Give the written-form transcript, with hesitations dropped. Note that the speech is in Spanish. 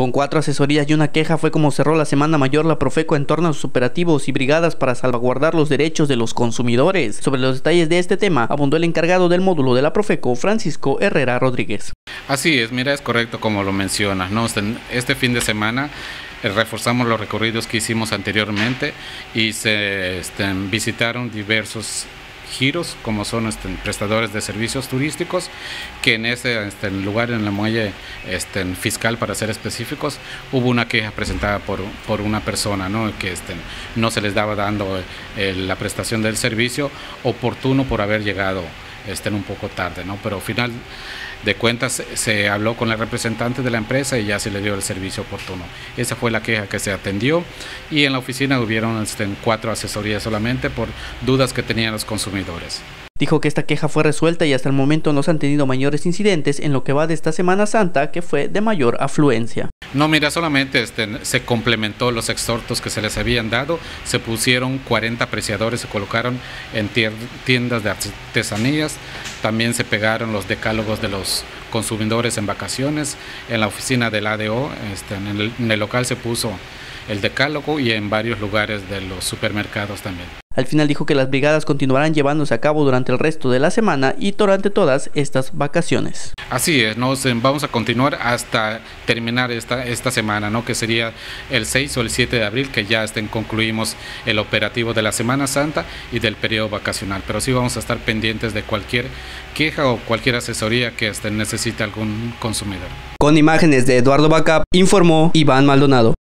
Con 4 asesorías y una queja fue como cerró la Semana Mayor la Profeco en torno a sus operativos y brigadas para salvaguardar los derechos de los consumidores. Sobre los detalles de este tema, abundó el encargado del módulo de la Profeco, Francisco Herrera Rodríguez. Así es, mira, es correcto como lo mencionas, ¿no? Este fin de semana reforzamos los recorridos que hicimos anteriormente y se visitaron diversos giros, como son prestadores de servicios turísticos, que en ese lugar, en la muelle fiscal, para ser específicos, hubo una queja presentada por una persona, ¿no? Que no se les daba dando la prestación del servicio oportuno por haber llegado un poco tarde, ¿no? Pero al final de cuentas se habló con el representante de la empresa y ya se le dio el servicio oportuno. Esa fue la queja que se atendió y en la oficina hubieron 4 asesorías solamente por dudas que tenían los consumidores. Dijo que esta queja fue resuelta y hasta el momento no se han tenido mayores incidentes en lo que va de esta Semana Santa, que fue de mayor afluencia. No, mira, solamente se complementó los exhortos que se les habían dado, se pusieron 40 apreciadores, se colocaron en tiendas de artesanías, también se pegaron los decálogos de los consumidores en vacaciones, en la oficina del ADO, en el local se puso el decálogo y en varios lugares de los supermercados también. Al final dijo que las brigadas continuarán llevándose a cabo durante el resto de la semana y durante todas estas vacaciones. Así es, vamos a continuar hasta terminar esta semana, ¿no? Que sería el 6 o el 7 de abril, que ya concluimos el operativo de la Semana Santa y del periodo vacacional. Pero sí vamos a estar pendientes de cualquier queja o cualquier asesoría que necesite algún consumidor. Con imágenes de Eduardo Bacap, informó Iván Maldonado.